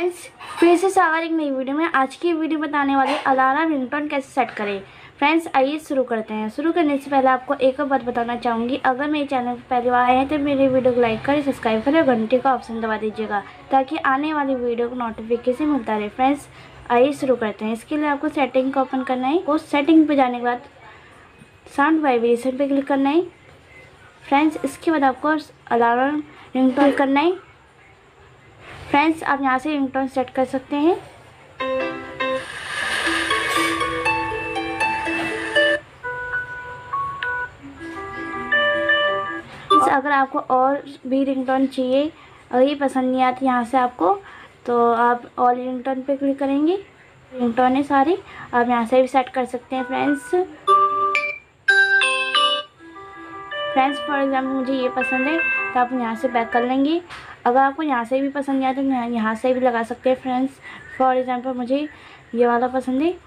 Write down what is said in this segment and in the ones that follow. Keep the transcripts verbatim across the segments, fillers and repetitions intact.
Friends, फिर से स्वागत एक नई वीडियो में। आज की वीडियो बताने वाली अलार्म रिंगटोन कैसे सेट करें। फ्रेंड्स, आइए शुरू करते हैं। शुरू करने से पहले आपको एक और बात बताना चाहूँगी, अगर मेरे चैनल पर पहली बार आए हैं तो मेरे वीडियो को लाइक करें, सब्सक्राइब करें और घंटे का ऑप्शन दबा दीजिएगा ताकि आने वाली वीडियो को नोटिफिकेशन मिलता रहे। फ्रेंड्स, आइए शुरू करते हैं। इसके लिए आपको सेटिंग को ओपन करना है। उस सेटिंग पर जाने के बाद साउंड वाइब्रेशन पर क्लिक करना है। फ्रेंड्स, इसके बाद आपको अलार्म रिंगटोन करना है। फ्रेंड्स, आप यहाँ से रिंगटोन सेट कर सकते हैं। अगर आपको और भी रिंगटोन चाहिए, अगर ये पसंद नहीं आती यहाँ से आपको, तो आप ऑल रिंगटोन पे क्लिक करेंगे। रिंगटोन है सारी, आप यहाँ से भी सेट कर सकते हैं। फ्रेंड्स फ्रेंड्स फॉर एग्जाम्पल मुझे ये पसंद है तो आप यहाँ से बैक कर लेंगे। अगर आपको यहाँ से भी पसंद नहीं आता तो यहाँ से भी लगा सकते हैं। फ्रेंड्स फॉर एग्जांपल मुझे ये वाला पसंद है।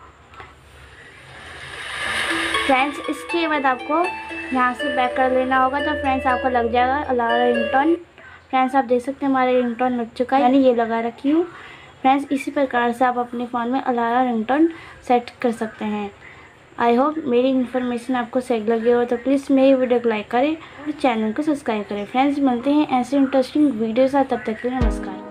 फ्रेंड्स, इसके बाद आपको यहाँ से बैक कर लेना होगा तो फ्रेंड्स आपको लग जाएगा अलार्म रिंगटोन। फ्रेंड्स, आप देख सकते हैं हमारे रिंगटोन लग चुका है, यानी ये लगा रखी हूँ। फ्रेंड्स, इसी प्रकार से आप अपने फ़ोन में अलार्म रिंगटोन सेट कर सकते हैं। आई होप मेरी इन्फॉर्मेशन आपको सही लगी हो तो प्लीज़ मेरी वीडियो को लाइक करें और चैनल को सब्सक्राइब करें। फ्रेंड्स, मिलते हैं ऐसे इंटरेस्टिंग वीडियो साथ, तब तक के लिए नमस्कार।